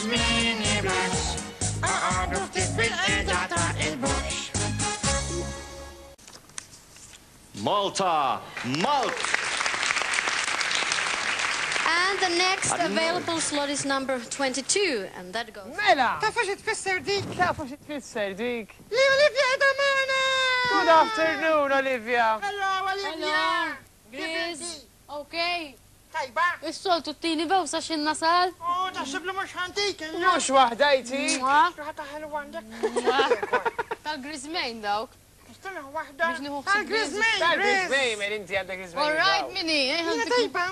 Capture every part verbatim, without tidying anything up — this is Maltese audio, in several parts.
mini blocks. Għadu ftit bil-qeda ta' il-box. Malta, Malt. And the next available slot is number twenty-two, and that goes. Mela! Tafu xi tfisser dik? Tafu xi tfisser dik? Li Olivia qiegħda magħna! Good afternoon, Olivia. Hello, Olivia! Griz, okay. Tajba? Is-soltu t-tini bewsa xin nasal? Oh, taħseb li mhux ħantik. Mhux waħdajti. Xraħta ħelu għandek. Tal-Grizmejn dawk. Istina waħda. Biex nieħu Tal-Grizmej, Tal-Grizmej, men inti għandek Grizmej. All right, mini. Jina tajba.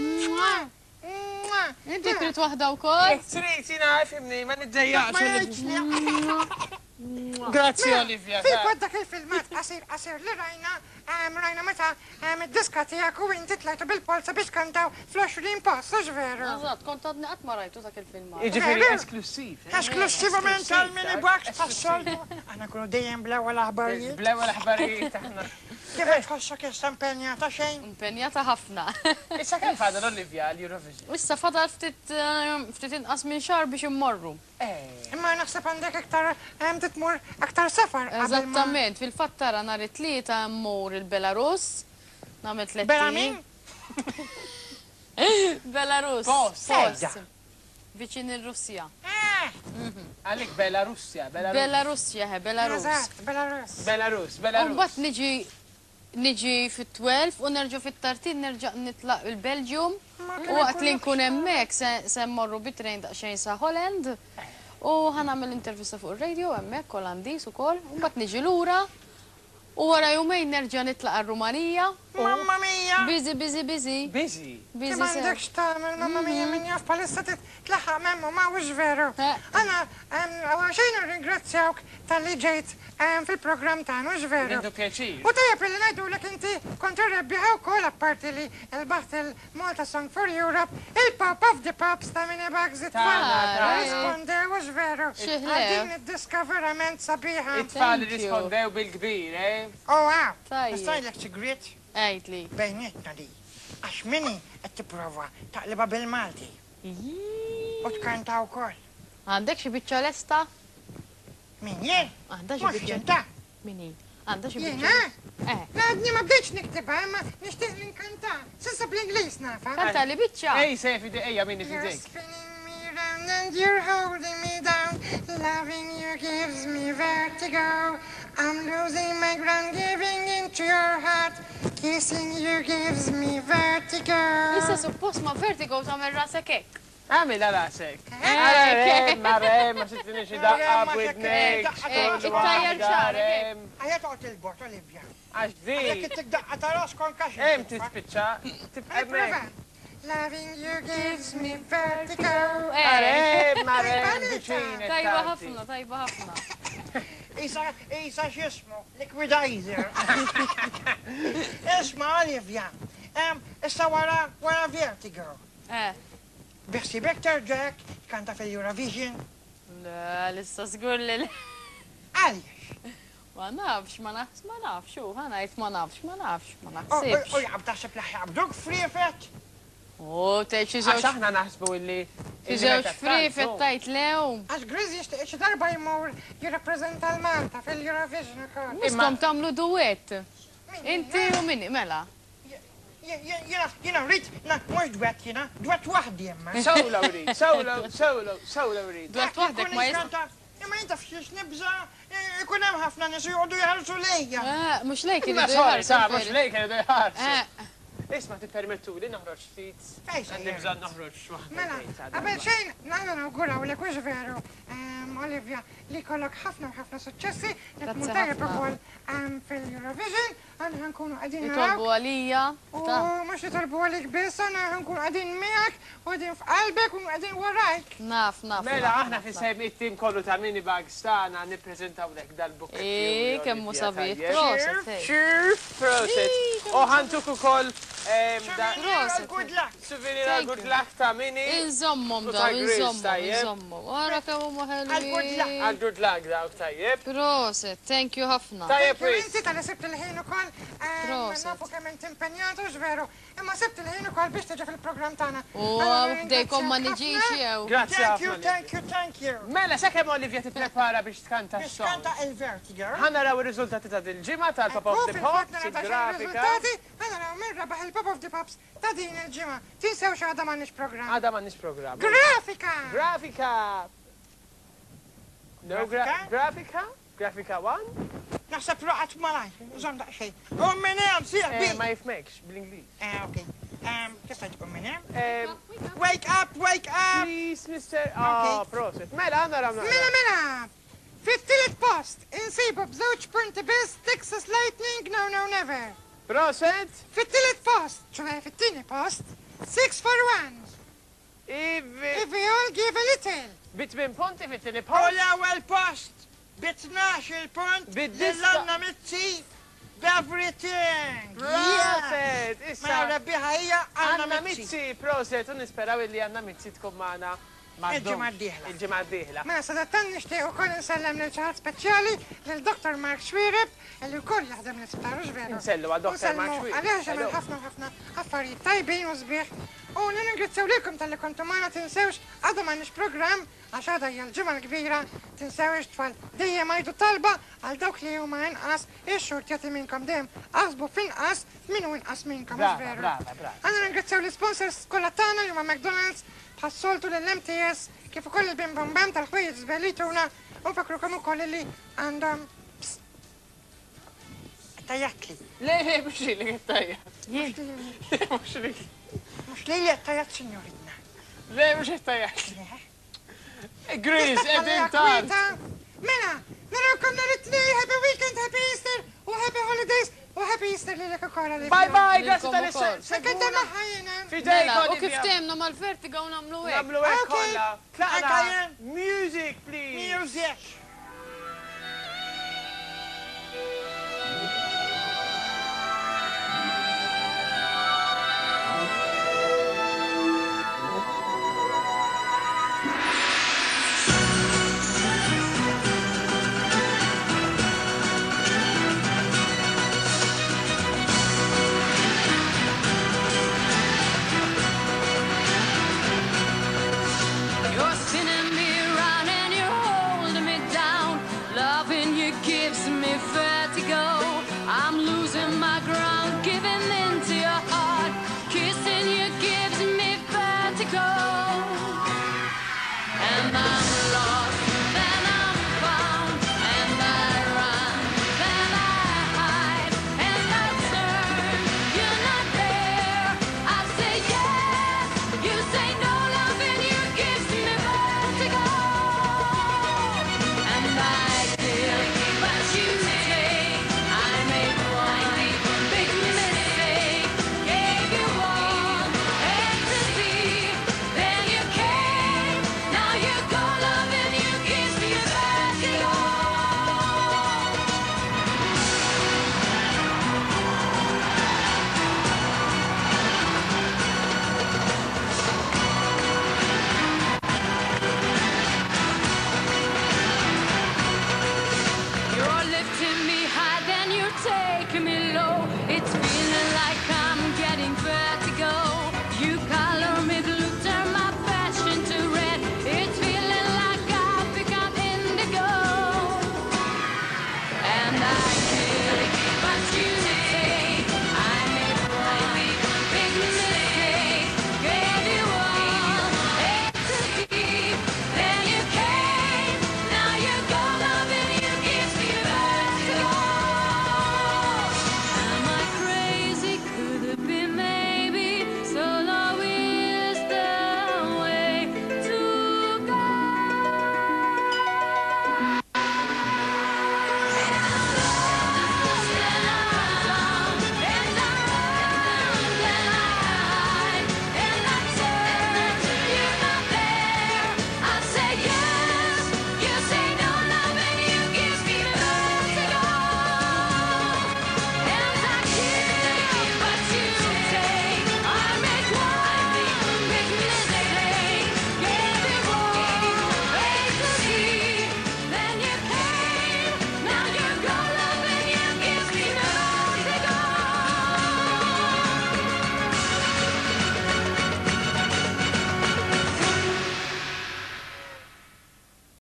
Inti trid waħda wkoll? Trid jina fimni, ma niddejjaqx. Grazzi, Olivia. Fil-kod dak il-filmat, qasir qasir li rajna, rajna meta id-diska tiegħek u inti tlajtu bil-polza biex kantaw fl-għoxrin post, mhux veru? Eżatt, kont għadni qatt ma rajtu dak il-filmat. Jiġifieri esklusiv. Esklusivament tal-mini box tas-soltu. Aħna kunu dejjem bl-ewwel aħbarijiet. Bl-ewwel aħbarijiet aħna. Kif tħossok issa impenjata xejn? Impenjata ħafna. Issa kemm fadal Olivia l-Eurovision? Issa fadal ftit inqas minn xahar biex immorru. Imma naħseb għandek aktar titmur aktar safar. Eżattament, fil-fatt tara nhar it-tlieta mmur il-Belarus. Nagħmel tliet Bela min? Belarus. Post. Viċin ir-Russja. Għalik Belarusja, Belarus. Belarusja, he, Belarus. Belarus. Belarus, U Belarus. mbagħad niġi niġi fit-twelve u nerġa' fit-thirteen nerġa' nitlaq il-Belgium u waqt li nkun hemmhekk se mmorru bit-trejn daqsxejn sa Holland u ħanagħmel intervista fuq ir-radio hemmhekk Olandiż ukoll u mbagħad niġi lura u wara jumejn nerġa' nitlaq għar-Rumanija. Mamma mia! Busy, busy, busy. Busy. Busy Ma għandekx tagħmel, mamma mia, min jaf palissa titlaħħaq memmu ma mhux veru. Għana xejn ringrazzjawk tal-li ġejt fil-programm tagħna, mhux veru. Nindu pjaċir. U tajjeb li ngħidulek inti kont irrebbieħa wkoll apparti li l-baħt il-Malta Song for Europe, il-Pop of the Pops ta' Mini Bugs it-tfal. Rispondew mhux veru. Għadin id-diska verament sabiħa. It-tfal rispondew bil-kbir, eh? Oh, wow. Tajjeb. Nistajlek sigrit Ejtli. bejnietna di. Għax minni qed tipprova taqliba bil-Malti. U tkanta wkoll. Għandek xi biċċa lesta? Min jien? Għandha xi Mhux biċċa. ġenta. Mini. Għandha xi Jien, biċċa. eh? Eh. Għadni ma bdejtx niktibha, imma nixtieq li nkanta. Sissa bl-Ingliż nafa. Kanta li biċċa. Ej, sejfi ejja minni You're fidejk. spinning me round and you're holding me down. Loving you gives me vertigo. I'm losing my ground, giving into your heart. Kissing you gives me vertigo. Issa suppost ma vertigo tagħmel rasek hekk. Għamil għalasek. Eh, Għarem, marem, ma sittini xi daqqa b'widnek. it-tajjar ċarek. Għajja toqgħod il-bot, Olivia. Għax di. Għajja t-daqqa ta' kon kaxi. Em tispiċċa, tibqemmek. Loving you gives me vertigo. Għarem, marem, viċin. Tajba ħafna, tajba ħafna. Isa, isa xismu, liquidizer. Isma, Olivia. Issa wara, wara vertigo. Eh. Biħsi Bektar Jack kanta fil-Eurovision. La, lissa żgur li le. Għaliex? Ma nafx, ma nafx, ma nafx, u ħanajt ma nafx, ma nafx, ma U naħsibx. jgħab taħseb li ħjabduk frifet? U tej xi Għax żewġ aħna naħsbu illi. xi żewġ frifet tajt lew. Għax Grizz jishtiq xi darba jmur jirrappreżenta l-Malta fil-Eurovision ukoll. Miskom tagħmlu duett. Inti u minni, mela. Jena, jena rrit, na, mux dwiet jena, dwiet wahdi jemma. Solo rrid, solo, solo, solo rrid. Duett waħdek ma jis. Imma jinta fxiex nibza, ikun hemm ħafna nies jgħodu jħarsu lejja. Mhux lejk Ma iridu sorry, sa, mux jħarsu. lejk għedu jħarsu. Eh, Isma tippermettu li noħroġ ftit. Fejsa Għandi bżon noħroġ waħda. Mela, għabel xejn, najna nawguraw li kux veru, Olivia, li kollok ħafna u ħafna successi, li Grazzi t-mutajab ħafna. ukoll fil-Eurovision, għanna ħankunu għadin jitolbu għalija. U Ta' mux jitolbu għalik biss, għanna ħankunu għadin miegħek, u għadin f'qalbek, u għadin warajk. Naf, naf. Mela, naf, aħna naf, fi naf. sejm it-tim kollu ta' mini bags tagħna nippreżentaw lek dal-bukk. Ej, kemmu sabiet. Cheers, Proset, ej. cheers, proset. U ħantuk ukoll Proset. Good luck. souvenir Thank good you. luck ta' mini. Inżommom U daw, ta' Grizz, inżommom, tajjeb. inżommom. Wara kemm huma Għal-good luck. ħelwi. Għal good luck dawk tajjeb. Proset, thank you ħafna. Tajjeb U wis. inti tal-sibt il-ħin ukoll Proset. nafu kemm int impenjatu x'veru. Imma sibt il-ħin ukoll biex tiġi fil-programm tagħna. U bdejkom ma niġix jew. Grazzi Thank you, ħafna. thank you, thank you. Mela, sakemm Olivia tipprepara biex tkanta Biex s-song. kanta il-Vertigo. Ħana raw ir-riżultati ta' dil-ġimgħa tal-Pop of the Pops, il-grafika. Għana raw min rabaħ il-Pop of the Pops ta' din il-ġimgħa. Tinsew x'għadha m'għandniex programm. Għada m'għandniex programm. Grafika! Grafika! No gra- Grafika? grafika? Grafika one? Naħseb raqat malaj, użom daqxej. U minnem, siħ Eh, bi. ma jifmekx, bl-Inglis. Ah, ok. Um, Kif taġbu minnem? Eh, Wake up, wake up! Please, mister Ah, proset. Mela, għanna ramna. Mela mela! Fit-tielet post, insibu b'żewġ punti biss Texas Lightning No No Never. Proset. Fit-tielet post, ċoħe fit-tieni post, Six for One. Ivi. If we all give a little. Bitmin punti fit-tini U post. l-ewel post, bitnax il-punt, Bid-dista. l-anna mitzi, b'everything. Proset. Ma Issa. rabbiħa hija Għanna għanna mitzi. mitzi, proset. Un nisperaw illi għanna mitzi tkun maħna. Il-ġimgħa d-dieħla. Il-ġimgħa d-dieħla. Mela sadattan nishtiq ukoll nsellem lil ċaħat speċjali lil doktor Mark Schwireb illi wkoll jaħdem l-isptar veru. Nsellu għal doktor Mark Schwireb. Għaliex Hello. għamil ħafna ħafna affarijiet tajbin u sbieħ. U ningrazzjaw lilkom tal-li kontu magħna tinsewx għadha m'għandniex programm għax għadha hija l-ġimgħa l-kbira tinsewx tfal dejjem għajdu talba għal dawk li huma inqas ix-xort jagħti minnkom dejjem aħsbu f'inqas min hu inqas minnkom Brava, veru. brava, brava. Għandna ningrazzjaw l-sponsors kollha tagħna li huma McDonald's, bħas-soltu lill-M T S kif ukoll il-bim bam bam tal-ħwejjeġ żbellituna u nfakrukom ukoll li għandhom Tajatli. Le, le, mux li li għattajja. Mux li. Mux li li tajat signoritna. Le, mux għattajja. Gris, edin tard. Mela, narawkom nhar it-tnejn, happy weekend, happy Easter u happy holidays u happy Easter li l-kokola li. Bye bye, grazzi Lilkom tal-issa. ukoll. Sekenta maħħajjena. Fidejk, Mela, u Olivia. kif temna mal-vertigo u namlu hekk. Namlu għek Okay. kolla. Tlaqna. Għakajen. Music, please. Music.